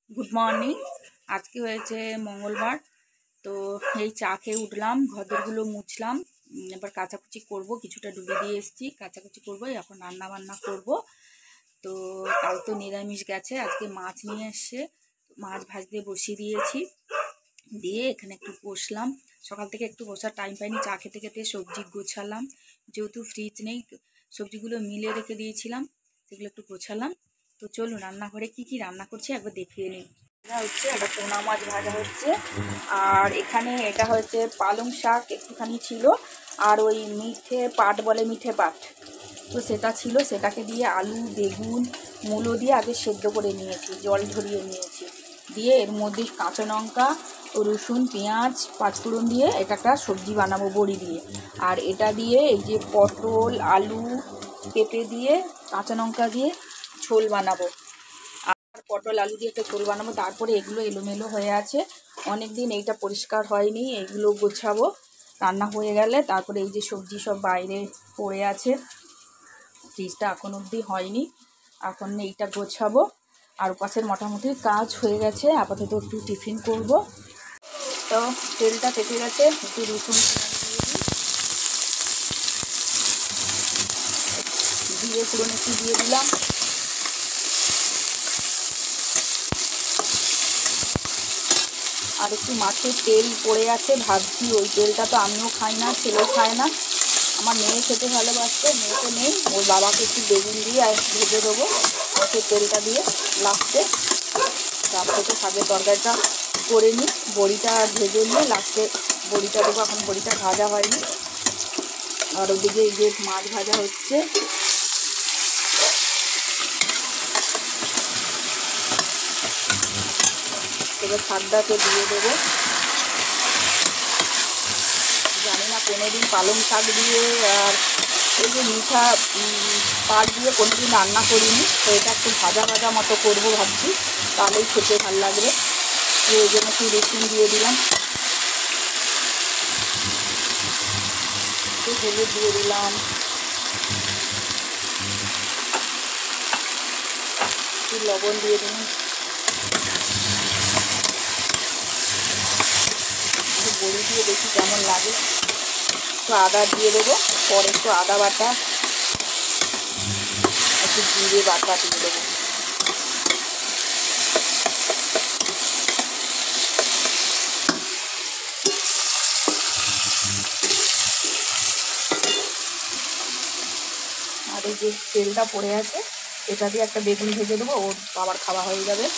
Good morning. आज के হয়েছে মঙ্গলবার। তো এই চা খেয়ে উঠলাম, ঘরদোরগুলো মুছলাম, এবার কাচাকুচি করব, কিছুটা ডুবে দিয়ে এসেছি, কাচাকুচি করব, এখন রান্না বান্না করব। তো কাল তো নিরামিষ গেছে, আজকে মাছ নিয়ে এসছে, মাছ ভাজতে বসিয়ে দিয়েছি, দিয়ে এখানে একটু বসলাম। সকাল থেকে একটু বসার টাইম পাইনি, চা খেতে খেতে সবজি গোছালাম, যেহেতু ফ্রিজ নেই সবজিগুলো মিলে রেখে দিয়েছিলাম, সেগুলো একটু গোছালাম। তো চলুন রান্নাঘরে কি কি রান্না করছি একবার দেখিয়ে নিই। এটা হচ্ছে একটা পোনা মাছ ভাজা হচ্ছে, আর এখানে এটা হচ্ছে পালং শাক একটুখানি ছিল, আর ওই মিঠে পাট বলে, মিঠে পাট, তো সেটা ছিল, সেটাকে দিয়ে আলু বেগুন মূলো দিয়ে আগে সেদ্ধ করে নিয়েছি, জল ঝরিয়ে নিয়েছি, দিয়ে এর মধ্যে কাঁচা লঙ্কা ও রসুন পেঁয়াজ পাঁচফোড়ন দিয়ে এটা একটা সবজি বানাবো বড়ি দিয়ে। আর এটা দিয়ে এই যে পটল আলু পেঁপে দিয়ে কাঁচা লঙ্কা দিয়ে ঝোল বানাবো, আর পটল আলু দিয়ে একটা ঝোল বানাবো। তারপরে এগুলো এলোমেলো হয়ে আছে, অনেক দিন এইটা পরিষ্কার হয়নি, এগুলো গোছাবো রান্না হয়ে গেলে। তারপরে এই যে সবজি সব বাইরে পড়ে আছে, ফ্রিজটা এখন অবধি হয়নি, এখন এইটা গোছাবো। আর পাশের মোটামুটি কাজ হয়ে গেছে, আপাতত একটু টিফিন করব। তো তেলটা কেটে গেছে, একটু রসুন দিয়ে ফোড়ন একটু দিয়ে দিলাম, আর একটু মাছের তেল পড়ে আছে, ভাবছি ওই তেলটা তো আমিও খাই না, ছেলেও খায় না, আমার মেয়ে খেতে ভালোবাসছে, মেয়ে তো নেই, ওর বাবাকে একটু বেগুন দিয়ে আর ভেজে দেবো মাছের তেলটা দিয়ে লাস্টে। তারপরে শাকের তরকারিটা করে নিই, বড়িটা ভেজে নিয়ে লাস্টে বড়িটা দেবো, এখন বড়িটা ভাজা হয়নি। আর ওদিকে এই যে মাছ ভাজা হচ্ছে, এবার শাকটাকে দিয়ে দেবো। জানি না কোনোদিন পালং শাক দিয়ে আর এই যে মিঠা পাট দিয়ে কোনোদিন রান্না করিনি, তো এটা একটু ভাজা ভাজা মতো করবো ভাবছি, তাহলেই খেতে ভালো লাগবে। এই জন্য একটু রসুন দিয়ে দিলাম, একটু হলুদ দিয়ে দিলাম, একটু লবণ দিয়ে দিলাম, একটু বড়ি দিয়ে দেখি কেমন লাগে, একটু আদা দিয়ে দেবো, পরে একটু আদা বাটা একটু জিরে বাটা দিয়ে দেবো। আর এই যে তেলটা পড়ে আছে, এটা দিয়ে একটা বেগুন ভেজে দেবো, ওর বাবার খাওয়া হয়ে যাবে।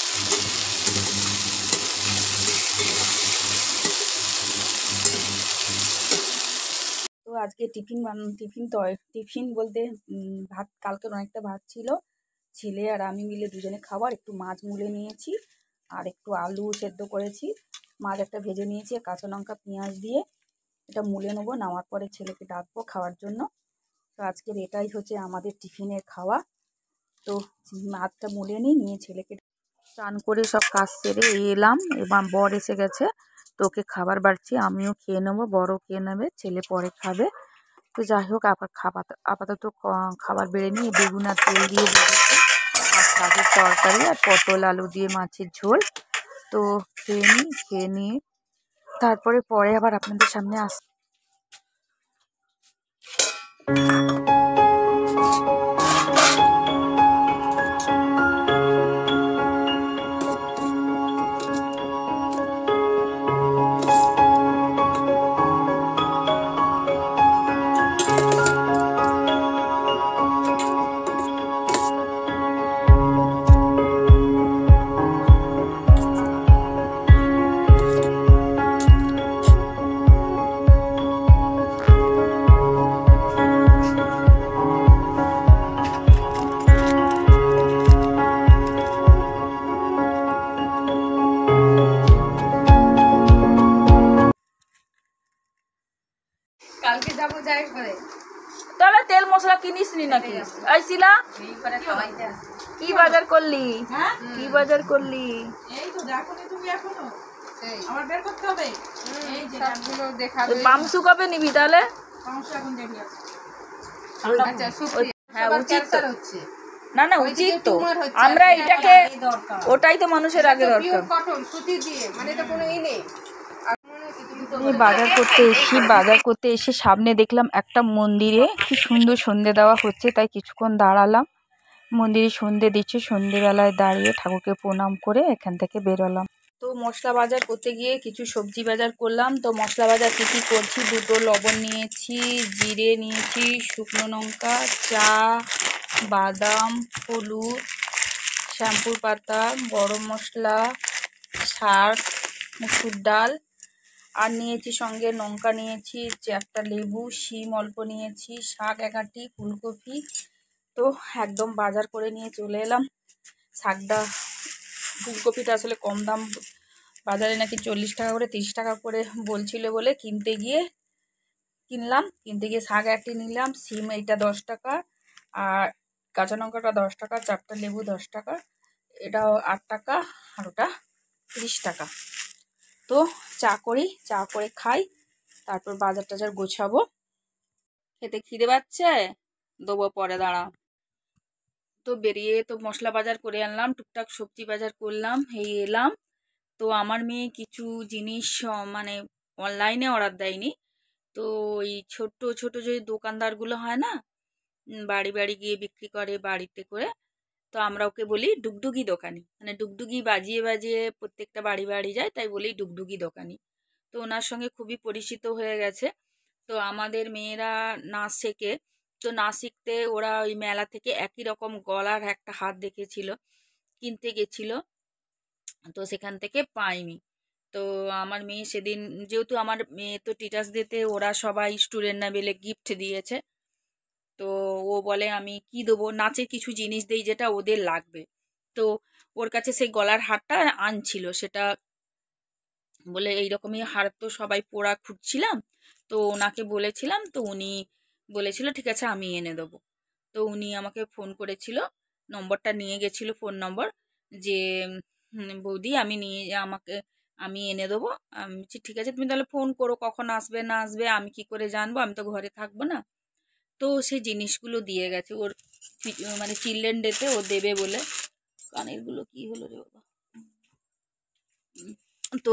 তো আজকে টিফিন বলতে ভাত, কালকের অনেকটা ভাত ছিল, ছেলে আর আমি মিলে দুজনে খাবার, একটু মাছ মুলে নিয়েছি, আর একটু আলু সেদ্ধ করেছি, মাছ একটা ভেজে নিয়েছি, কাঁচা লঙ্কা পেঁয়াজ দিয়ে এটা মুলে নেবো, নামার পরে ছেলেকে ডাকবো খাওয়ার জন্য। তো আজকের এটাই হচ্ছে আমাদের টিফিনের খাওয়া। তো মাছটা মুলে নিয়ে ছেলেকে স্নান করে সব কাজ সেরে এলাম, এবার বর এসে গেছে, তো ওকে খাবার বাড়ছি, আমিও খেয়ে নেবো, বড়ও খেয়ে নেবে, ছেলে পরে খাবে। তো যাই হোক, আপাতত খাবার বেড়ে নিয়ে বেগুন আর তেল দিয়ে বেড়েছি, আর শাকের তরকারি আর পটল আলু দিয়ে মাছের ঝোল। তো খেয়ে নিয়ে তারপরে আবার আপনাদের সামনে কালকে যাবো, যাই করে তাহলে তেল মশলা কিনিস নি নাকি? আইছিলা কি বাজার করলি? কি বাজার করলি? এই তো দেখো তুমি এখনো আমার বের করতে হবে, এই যে সবগুলো দেখাবে। পামসু কবে নিবি তাহলে? সমস্যা এখন দেরি আছে। আচ্ছা, হ্যাঁ উচিত হচ্ছে, না না উচিত তো, আমরা এটাকে ওটাই তো মানুষের আগে দরকার। কটন সুতি দিয়ে, মানে এটা কোনো ই নেই। বাজার করতে এসে সামনে দেখলাম একটা মন্দিরে কি সুন্দর সন্ধে দেওয়া হচ্ছে, তাই কিছুক্ষণ দাঁড়ালাম। মন্দিরে সন্ধে দিচ্ছে, সন্ধেবেলায় দাঁড়িয়ে ঠাকুরকে প্রণাম করে এখান থেকে বেরোলাম। তো মশলা বাজার করতে গিয়ে কিছু সবজি বাজার করলাম। তো মশলা বাজার কী কী করছি, 2টো লবণ নিয়েছি, জিরে নিয়েছি, শুকনো লঙ্কা, চা, বাদাম, হলুদ, শ্যাম্পুর পাতা, গরম মশলা, শাক, মুসুর ডাল, আর নিয়েছি সঙ্গে লঙ্কা নিয়েছি, একটা লেবু, শিম অল্প নিয়েছি, শাক 1 আঁটি, ফুলকপি। তো একদম বাজার করে নিয়ে চলে এলাম। শাকটা, ফুলকপিটা আসলে কম দাম, বাজারে নাকি 40 টাকা করে 30 টাকা করে বলছিল বলে কিনতে গিয়ে শাক 1 আঁটি নিলাম, শিম এইটা 10 টাকা, আর কাঁচা লঙ্কাটা 10 টাকা, 4টা লেবু 10 টাকা, এটাও 8 টাকা, আর ওটা 30 টাকা। তো চা করে খাই, তারপর বাজার টাজার গোছাবো। খেতে খিদে পাচ্ছে, দেবো পরে, দাঁড়া। তো বেরিয়ে তো মশলা বাজার করে আনলাম, টুকটাক সবজি বাজার করলাম, এই এলাম। তো আমার মেয়ে কিছু জিনিস মানে অনলাইনে অর্ডার দেয়নি। তো ওই ছোট ছোট যে দোকানদারগুলো হয় না, বাড়ি বাড়ি গিয়ে বিক্রি করে বাড়িতে করে, তো আমরা ওকে বলি ডুগডুগি দোকানি, মানে ডুগডুগি বাজিয়ে বাজিয়ে প্রত্যেকটা বাড়ি বাড়ি যায়, তাই বলি ডুগডুগি দোকানি। তো ওনার সঙ্গে খুবই পরিচিত হয়ে গেছে। তো আমাদের মেয়েরা নাচ শেখে, তো নাচ শিখতে ওরা ওই মেলা থেকে একই রকম গলার একটা হাত দেখেছিল, কিনতে গেছিল, তো সেখান থেকে পাইনি। তো আমার মেয়ে সেদিন, যেহেতু আমার মেয়ে তো টিচার্স ডেতে ওরা সবাই স্টুডেন্টরা মিলে গিফট দিয়েছে, তো ও বলে আমি কি দেবো, নাচের কিছু জিনিস দেই যেটা ওদের লাগবে। তো ওর কাছে সেই গলার হারটা আনছিল, সেটা বলে এইরকমই হার তো সবাই পরা খুঁজছিলাম, তো ওনাকে বলেছিলাম, তো উনি বলেছিল ঠিক আছে আমি এনে দেবো। তো উনি আমাকে ফোন করেছিল, নম্বরটা নিয়ে গেছিল, ফোন নম্বর, যে বৌদি আমি এনে দেবো। আমি বলছি ঠিক আছে, তুমি তাহলে ফোন করো কখন আসবে না আসবে, আমি কি করে জানবো, আমি তো ঘরে থাকবো না। তো সেই জিনিসগুলো দিয়ে গেছে ওর, মানে চিলড্রেন ডেতে ও দেবে বলে। কানেরগুলো কি হলো রে বাবা। তো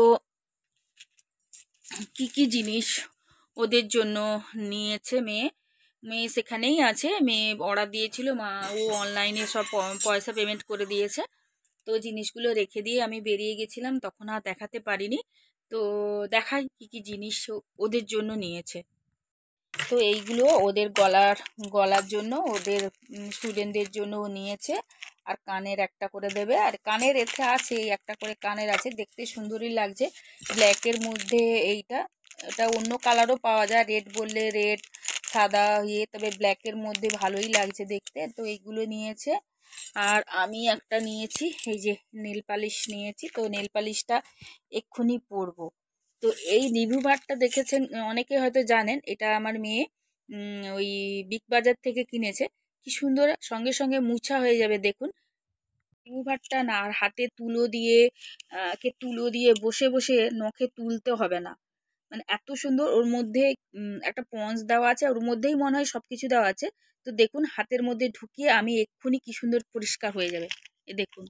কি কি জিনিস ওদের জন্য নিয়েছে মেয়ে, মেয়ে সেখানেই আছে, মেয়ে অর্ডার দিয়েছিল, মা ও অনলাইনে সব পয়সা পেমেন্ট করে দিয়েছে। তো জিনিসগুলো রেখে দিয়ে আমি বেরিয়ে গেছিলাম, তখন আর দেখাতে পারিনি। তো দেখাই কি কি জিনিস ওদের জন্য নিয়েছে। তো এইগুলো ওদের গলার জন্য, ওদের স্টুডেন্টদের জন্য ও নিয়েছে। আর কানের একটা করে দেবে, আর কানের এতে আছে একটা করে কানের আছে, দেখতে সুন্দরই লাগছে, ব্ল্যাকের মধ্যে এইটা। এটা অন্য কালারও পাওয়া যায়, রেড বললে রেড, সাদা তবে ব্ল্যাকের মধ্যে ভালোই লাগছে দেখতে। তো এইগুলো নিয়েছে। আর আমি একটা নিয়েছি, এই যে নেল পালিশ নিয়েছি। তো নেল পালিশটা এক্ষুনি পরবো। তো এই রিভিউ বারটা দেখেছেন অনেকে, হয়তো জানেন, এটা আমার মেয়ে ওই বিগ বাজার থেকে কিনেছে। কি সুন্দর, সঙ্গে সঙ্গে মুছা হয়ে যাবে দেখুন। রিভিউ বারটা না, আর হাতে তুলো দিয়ে বসে বসে নখে তুলতে হবে না, মানে এত সুন্দর। ওর মধ্যে একটা পন্স দেওয়া আছে, ওর মধ্যেই মনে হয় সবকিছু দেওয়া আছে। তো দেখুন হাতের মধ্যে ঢুকিয়ে আমি এক্ষুনি কি সুন্দর পরিষ্কার হয়ে যাবে, এ দেখুন।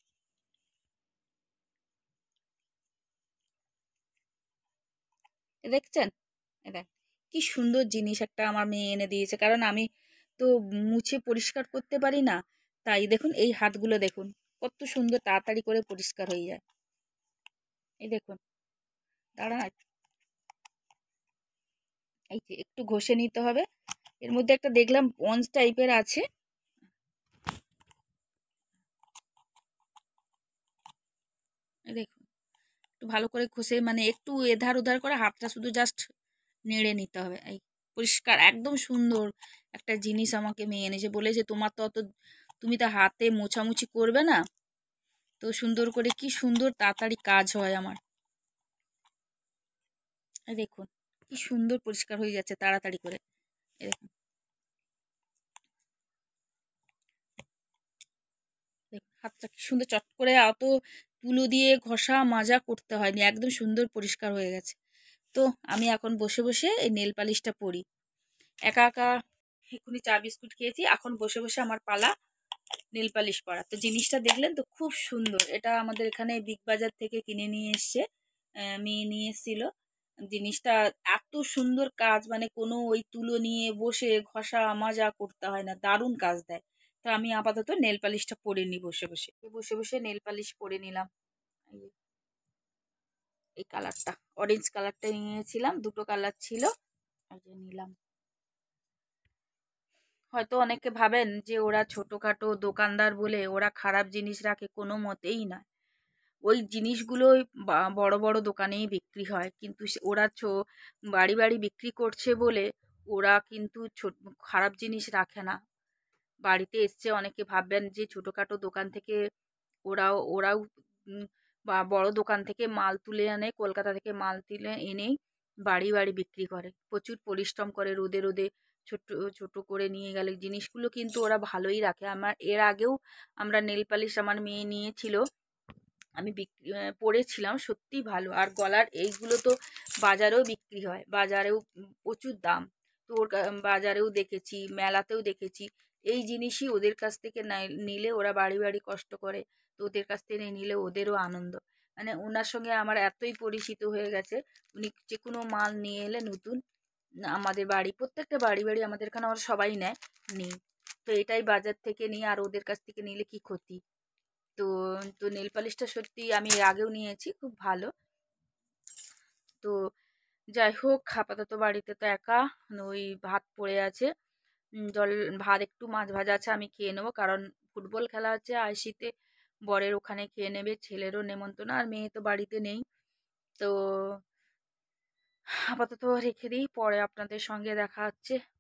দেখছেন, দেখ কি সুন্দর জিনিস একটা আমার মেয়ে এনে দিয়েছে, কারণ আমি তো মুছে পরিষ্কার করতে পারি না। তাই দেখুন এই হাতগুলো দেখুন কত সুন্দর তাড়াতাড়ি করে পরিষ্কার হয়ে যায়। এই দেখুন, দাঁড়া, এই যে একটু ঘষে নিতে হবে। এর মধ্যে একটা দেখলাম পন্স টাইপের আছে, এই দেখুন, একটু ভালো করে ঘষে, মানে একটু এধার ওধার করে হাতটা শুধু জাস্ট নেড়ে নিতে হবে। এই পরিষ্কার একদম সুন্দর একটা জিনিস আমাকে মেয়ে এনেছে, বলেছে তোমার তো তুমি তো হাতে মোছামুছি করবে না, তো সুন্দর করে কি সুন্দর তাড়াতাড়ি কাজ হয় আমার। এই দেখুন কি সুন্দর পরিষ্কার হয়ে যাচ্ছে তাড়াতাড়ি করে। এই দেখুন, হাতটা কি সুন্দর চট করে, অত তুলো দিয়ে ঘষা মাজা করতে হয়নি, একদম সুন্দর পরিষ্কার হয়ে গেছে। তো আমি এখন বসে বসে এই নেল পালিশটা পরি। একা একা এক্ষুনি চা বিস্কুট খেয়েছি, এখন বসে বসে আমার পালা নেল পালিশ করা। তো জিনিসটা দেখলেন তো খুব সুন্দর। এটা আমাদের এখানে বিগ বাজার থেকে কিনে নিয়ে এসছে, মেয়ে নিয়ে এসেছিল। জিনিসটা এত সুন্দর কাজ, মানে কোনো ওই তুলো নিয়ে বসে ঘষা মাজা করতে হয় না, দারুণ কাজ দেয়। তো আমি আপাতত নেল পালিশটা পরে নি, বসে বসে বসে বসে নেল পালিশ পরে নিলাম। এই যে এই কালারটা, অরেঞ্জ কালারটা নিয়েছিলাম, দুটো কালার ছিল, এই যে নিলাম। হয়তো অনেকে ভাবেন যে ওরা ছোটখাটো দোকানদার বলে ওরা খারাপ জিনিস রাখে, কোনো মতেই না। ওই জিনিসগুলোই বড় বড় দোকানেই বিক্রি হয়, কিন্তু ওরা বাড়ি বাড়ি বিক্রি করছে বলে ওরা কিন্তু খারাপ জিনিস রাখে না। বাড়িতে এসছে, অনেকে ভাববেন যে ছোটখাটো দোকান থেকে ওরাও বা বড় দোকান থেকে মাল তুলে আনে, কলকাতা থেকে মাল তুলে এনেই বাড়ি বাড়ি বিক্রি করে, প্রচুর পরিশ্রম করে, রোদে রোদে ছোট ছোট করে নিয়ে গেলে জিনিসগুলো কিন্তু ওরা ভালোই রাখে। আমার এর আগেও আমরা নেল পালিশ আমার মেয়ে নিয়েছিল, আমি পরেছিলাম, সত্যি ভালো। আর গলার এইগুলো তো বাজারেও বিক্রি হয়, বাজারেও প্রচুর দাম। তো বাজারেও দেখেছি, মেলাতেও দেখেছি, এই জিনিসই ওদের কাছ থেকে নিলে ওরা বাড়ি বাড়ি কষ্ট করে, তো ওদের কাছ থেকে নিলে ওদেরও আনন্দ। মানে ওনার সঙ্গে আমার এতই পরিচিত হয়ে গেছে, উনি যে কোনো মাল নিয়ে এলে নতুন, আমাদের বাড়ি প্রত্যেকটা বাড়ি বাড়ি আমাদের এখানে ওরা সবাই নেয়, নিই। তো এটাই বাজার থেকে নিয়ে, আর ওদের কাছ থেকে নিলে কি ক্ষতি। তো তো নেল পালিশটা সত্যি আমি এর আগেও নিয়েছি, খুব ভালো। তো যাই হোক, আপাতত বাড়িতে তো একা, ওই ভাত পড়ে আছে, জল ভাত একটু মাছ ভাজা আছে, আমি খেয়ে নেবো, কারণ ফুটবল খেলা আছে আইসিতে, বরের ওখানে খেয়ে নেবে, ছেলেরও নেমন্তন্ন, আর মেয়ে তো বাড়িতে নেই। তো আপাতত রেখে দিই, পরে আপনাদের সঙ্গে দেখা হচ্ছে।